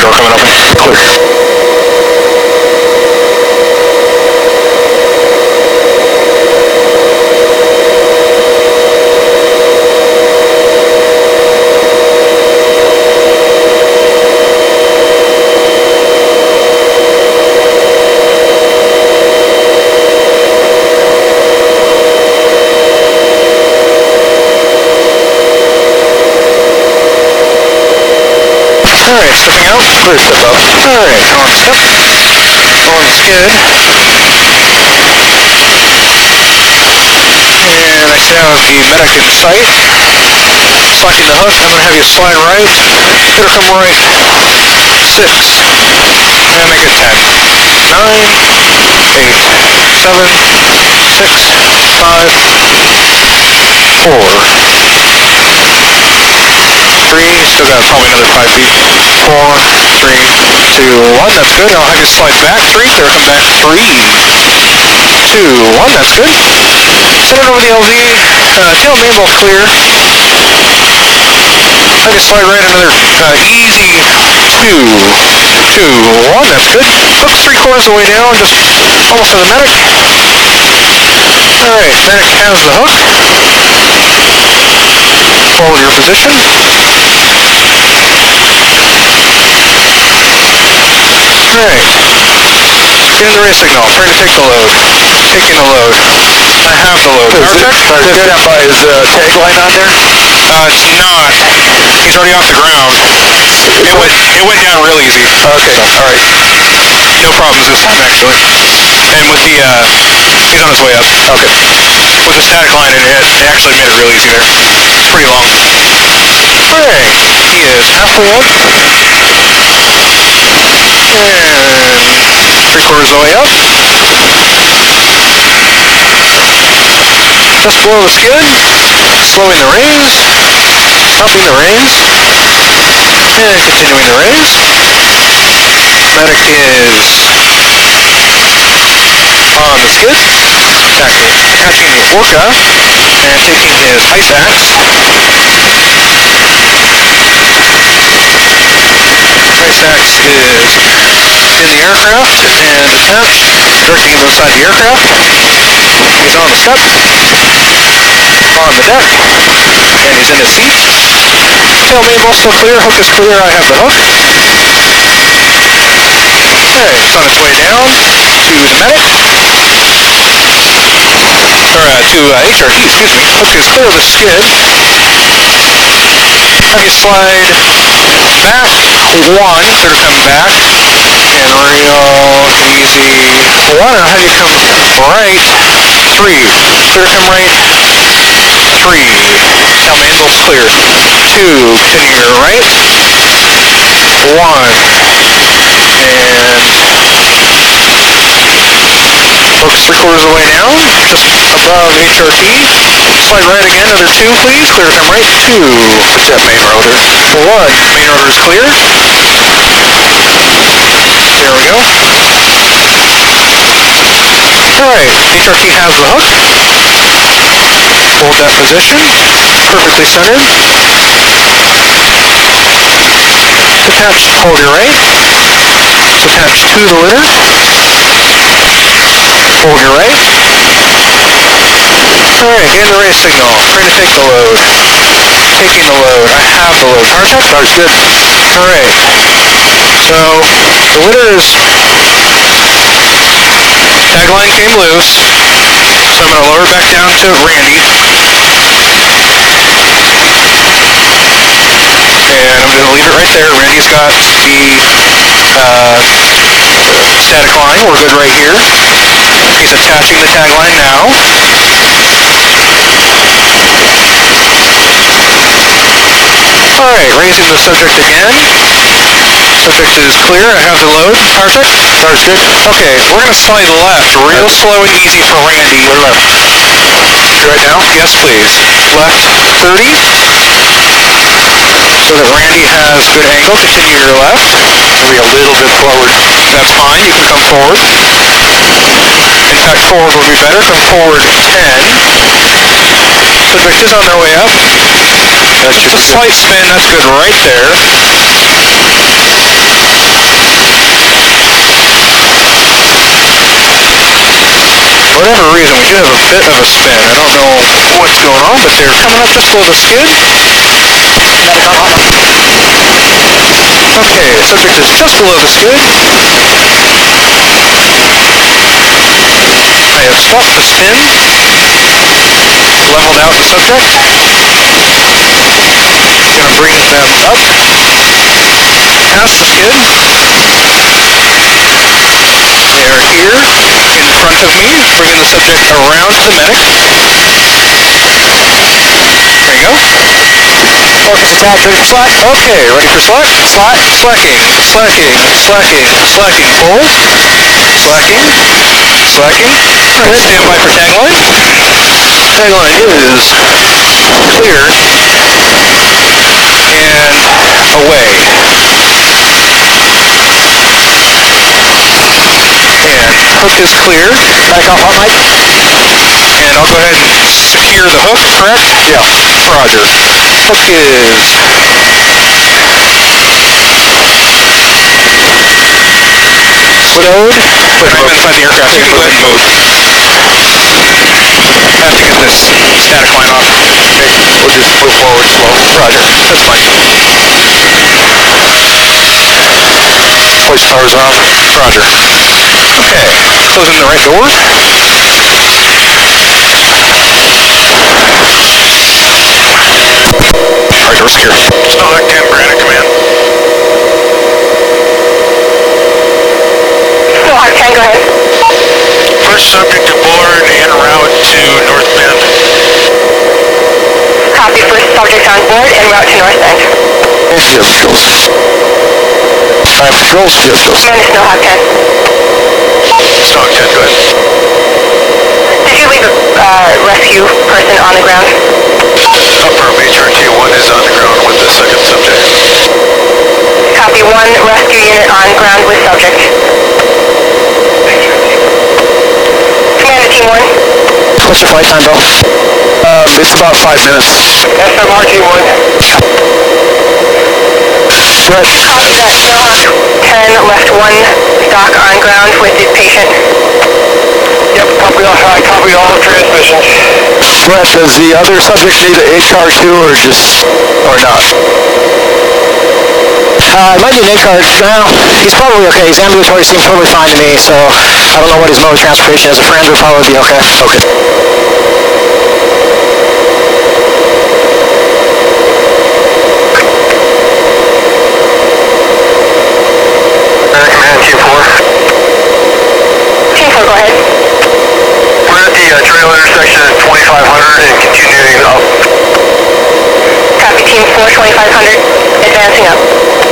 door coming open. Clear. Alright, stepping out. Clear, step up. Alright, on step. On skid. And I should have the medic in sight. Slacking the hook, I'm going to have you slide right. Gonna come right. 6. And make it 10. 9, 8, 7, 6, 5, 4. 3, still got probably another 5 feet. 4, 3, 2, 1, that's good. I'll have you slide back 3, clear, come back 3, 2, 1, that's good. Set it over the LV, tail main bolt clear. Have you slide right another easy 2, 2, 1, that's good. Hook 3/4 of the way down, just almost to the medic. Alright, medic has the hook. Hold your position. Alright. Get in the race signal. Trying to take the load. Taking the load. I have the load. Is that by his tagline on there? It's not. He's already off the ground. It went down real easy. Okay, alright. No problems this time, actually. And with the, he's on his way up. Okay. With the static line, it actually made it real easy there. It's pretty long. Alright. He is halfway up. And 3/4 of the way up. Just below the skid. Slowing the raise. Upping the raise. And continuing the raise. Medic is on the skid. Attaching the Orca. And taking his ice axe. Ice axe is in the aircraft and attached, directing him inside the aircraft. He's on the step, on the deck, and he's in his seat. Tail main bolt still clear, hook is clear, I have the hook. Okay, it's on its way down to the medic. Or to HRT, excuse me. Hook is clear of the skid. Have you slide back 1, clear to come back. And real easy 1, I'll have you come right 3. Clear to come right 3. Tail main bolt's clear. 2, continue your right. 1. And hook's 3/4 of the way down, just above HRT. Slide right again, another 2 please. Clear to come right 2. What's that main rotor? 1. Main rotor is clear. There we go. Alright, HRT has the hook. Hold that position. Perfectly centered. Attach, hold your right. Attach to the litter. Hold your right. Alright, get in the race signal. Trying to take the load. Taking the load. I have the load. Power check? Power's good. Alright. So, the litter is... Tagline came loose. So I'm going to lower back down to Randy. And I'm going to leave it right there. Randy's got the static line. We're good right here. He's attaching the tagline now. Alright, raising the subject again. Subject is clear. I have the load. Power check? Power's good. Okay, we're going to slide left. Real slow and easy for Randy. We're left. Right now? Yes, please. Left 30. So that Randy has good angle. Continue your left. Maybe a little bit forward. That's fine. You can come forward. In fact, forward would be better. Come forward 10. Subject is on their way up. Just a slight spin. That's good right there. whatever reason, we do have a bit of a spin. I don't know what's going on, but they're coming up just below the skid. Okay, subject is just below the skid. I have stopped the spin, leveled out the subject. Gonna bring them up, past the skid. They are here in front of me, bringing the subject around to the medic. There you go. Focus attack, ready for slack. Okay, ready for slack. Slack, slacking, slacking, slacking, slacking, pull, slacking, slacking. Alright, stand by for tagline. Tagline is clear and away. And hook is clear. Back off hot mic. And I'll go ahead and secure the hook, correct? Yeah. Roger. Hook is stowed, but I'm inside the aircraft. You can go ahead and move. I have to get this static line off. Okay, we'll just move forward slow. Roger. That's fine. Place towers on. Roger. Okay. Closing the right door. Right door secure. Snowhawk 10, Granite Command. Snowhawk 10, go ahead. First subject aboard en route to North Bend. Copy, first subject on board en route to North Bend. Jet skills. Time controls, jet skills. Command to Snowhawk 10. Snowhawk 10, go ahead. Did you leave a rescue person on the ground? Affirm, HRT-1 is on the ground with the second subject. Copy, 1 rescue unit on ground with subject. Command to Team 1. What's your flight time, Bill? It's about 5 minutes. SMRT-1. Right. Copy that, Snowhawk 10 left 1 stock on ground with the patient. Yep, copy all transmissions. Brett, does the other subject need an HR2 or not? It might be an ACART. Well, he's probably okay. His ambulatory seems totally fine to me, so I don't know what his mode of transportation is. A friend would probably be okay. Okay. Command, Team 4. Team 4, go ahead. We're at the trail intersection at 2500 and continuing up. Copy, Team 4, 2500, advancing up.